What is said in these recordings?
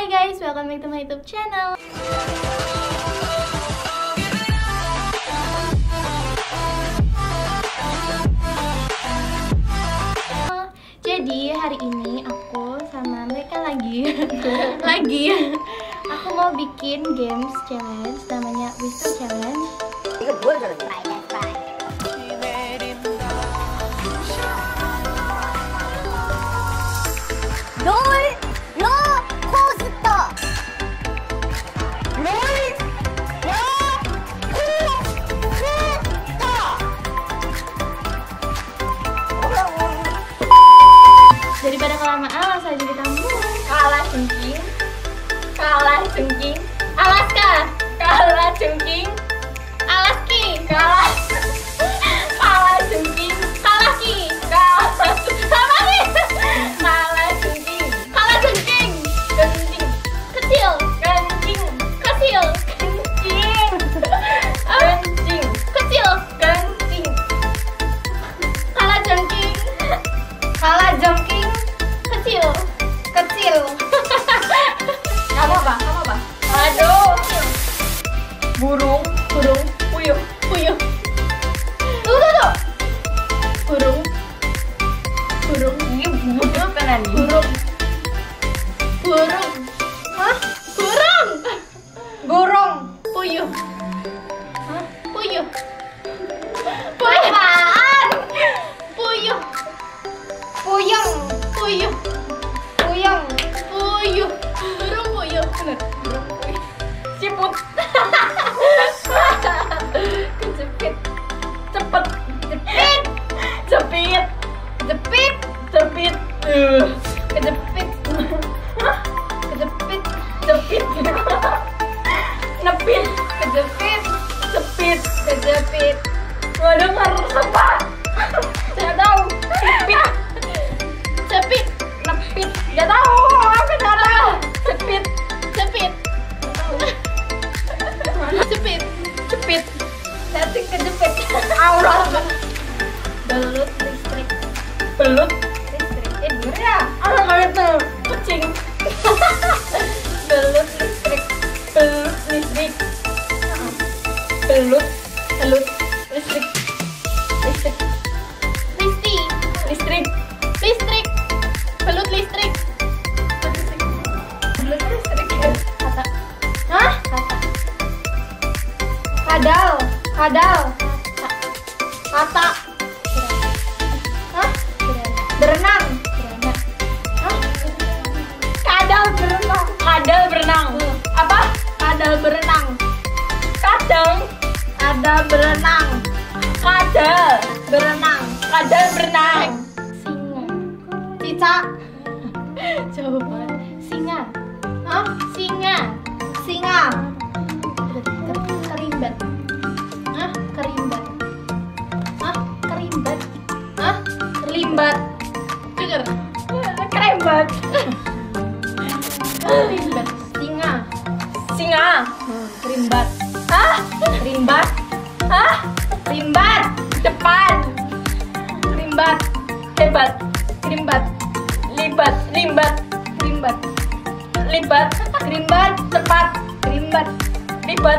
Hai guys, welcome back to my YouTube channel. Jadi hari ini aku sama mereka lagi aku mau bikin games challenge namanya Whistle Challenge. Daripada kelamaan, langsung aja kita mulai. Kalah jengking, Alaska, kalah jengking, Alaski, kalah jengking, Kalaki, kalah jengking, genting, kecil, kencing, kecil, kalah jengking, kecil. Kamu apa? Aduh. Burung, puyuh. Tuh. Burung. Ini burung kan nih? Burung. Hah? Burung. Puyuh. Hah? Puyuh. Apaan? Puyuh. Burung puyuh. Bener. Burung puyuh. Siput. Kejepit. Cepet. Jepit. Kejepit. Nepit. Kejepit. Gua denger apa? Saya tahu. Cepit. Nepit. Gak tahu. Apa tahu? Cepit. Setting kejepit. Aurat. Belut listrik. Gimana ya? Kalian tuh kucing. Belut listrik. Belut listrik. Belut listrik. Kata. Hah? Kadal. Kata. Hah? Berenang. Hah? Kadal berenang. Apa? Kadal berenang. Singa. Cicak. Jauh banget. Singa. Hah? Singa. Kerimbat. Hah? Kerimbat. Dengar. Kerimbat. Singa. Kerimbat. Hah? Rimbat. Depan. Kerimbat. Hebat. Kerimbat. Libat. Kerimbat. Cepat. Kerimbat. Libat.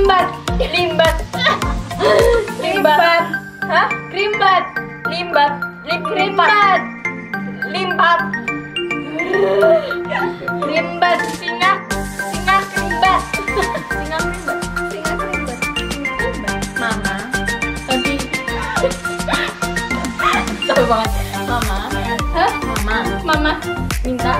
Hah? Kerimbat. Limbat. Singa kerimbat. Mama. Tadi. Tahu banget. Mama. Hah? Mama. Minta.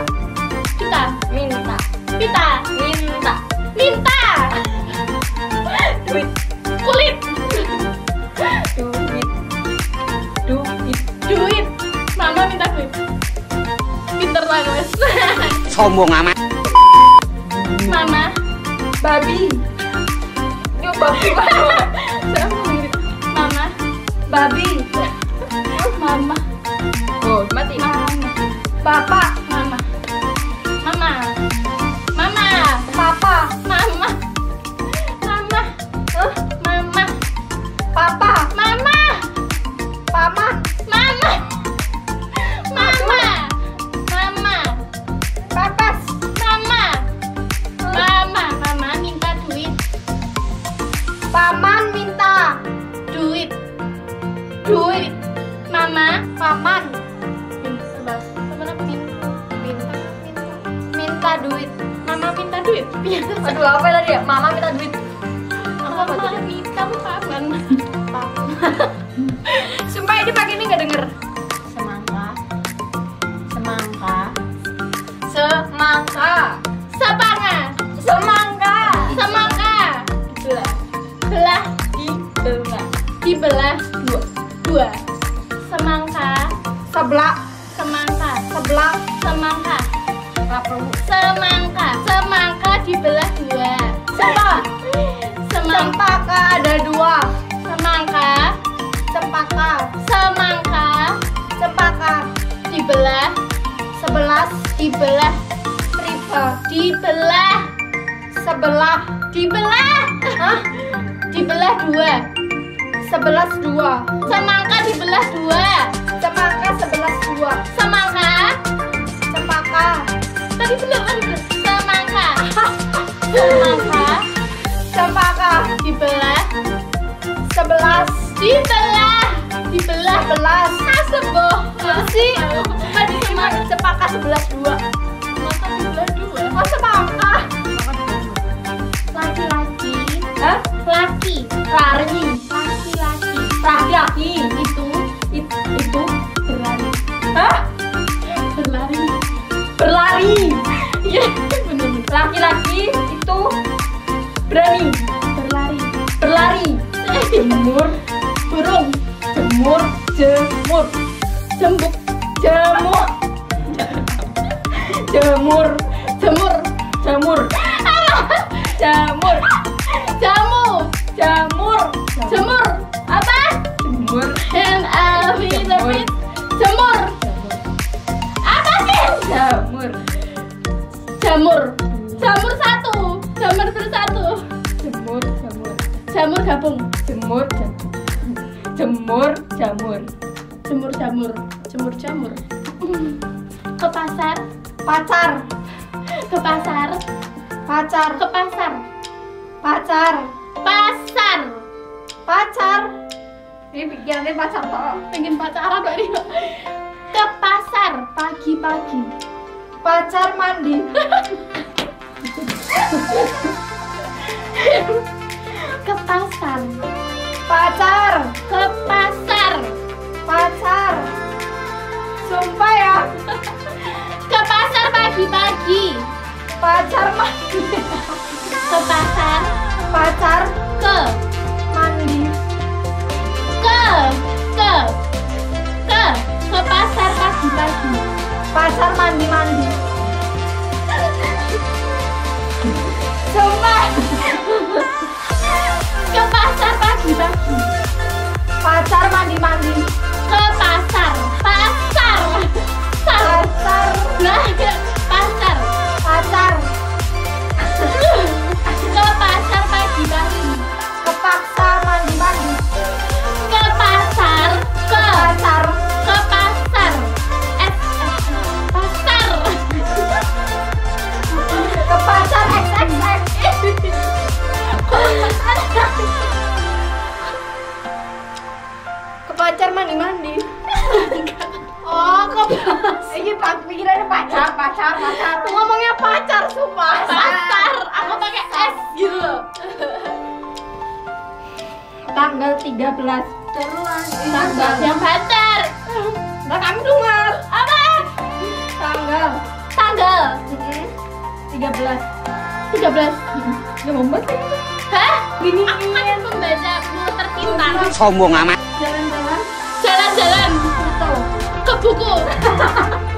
Duit. Kulit. Duit. Mama minta duit. Pinter banget. Sombong amat. Mama. Babi. Yuk babi. Mama. Babi. Mama. Oh, mati. Mama. Papa. Mama. Papa. Mama. Papa. Mama. Papas. Mama. minta duit. Mama minta duit. Biasa. Aduh, apa tadi ya? Mama minta duit. Mama minta, kamu kapan? Sumpah ini pagi ini nggak denger. Semangka. Semangka. Semangka. Sepanga. Semangka. Semangka. Belah. Belah. Dibelah. Dibelah dua. Semangka. Sebelah. Semangka. Sebelah. Semangka. Apa? Semangka. Semangka dibelah dua. Semangka. Semangka ada dua. Semangka. Cempaka. Semangka Cempaka. dibelah 11. dibelah Riba. dibelah Sebelah. dibelah Hah? dibelah dua. 11 dua. Semangka dibelah dua. Cempaka 11 dua. Semangka Cempaka. tadi benar kan? Semangka. Semangka Cempaka. dibelah 11. dibelah 11. seboh Sih. tadi semangka Cempaka 11 dua. semangka dibelah dua. Oh, cempaka. Laki-laki. Hah? Laki. Lari. Laki-laki Laki-laki. itu berlari. Hah? Berlari. Berlari. Iya, benar. Laki-laki itu berani. Berlari. Berlari. Jemur. Burung. Jemur. Jemur. Jembuk. Jemur. Jemur. Jemur. Jamur. Jamur. Jamu. Jamur. Jemur. Apa? Jemur. And Alvin. Jemur. Apa sih? Jamur. Jamur. Jamur satu. Jamur bersatu. Jemur. Jamur. Jamur gabung. Jemur. Jemur. Jamur. Jemur jamur. Jemur jamur. Ke pasar. Pacar. Ke pasar. Pacar. Ke pasar. Pacar. Pasar. Pacar. Ini pikirannya pacar toh. Pengen pacaran Mbak Rio. Ke pasar pagi-pagi. Pacar mandi. Ke pasar. Pacar. Ke pasar. Pacar. Sumpah ya. Ke pasar pagi-pagi. Pacar mandi. Ke pasar. Pacar Ke. mandi. Ke. Ke pasar pagi-pagi. Pacar mandi. Sumpah. Ke pasar pagi-pagi. Pacar mandi. Ke pasar. Pasar. Pacar. Nah, ke pasar. Pacar. Ke pasar pagi-pagi. Kepaksa mandi. Ke pasar. Ke. Pacar. Ke pasar. Pasar. Ke pacar XXX. Ke pacar mandi. Oh, ke ini pikirannya pacar. Ngomongnya pacar, sumpah. Pasar. Aku pakai S gitu loh. Tanggal 13. Tanggal. Yang benar. Nah, kami dengar. Apa? Tanggal. Tanggal 13. 13. Udah membuat kan? Hah? Gini kan membaca buku tercinta. Sombong amat. Jalan-jalan. Jalan-jalan Foto. ke buku.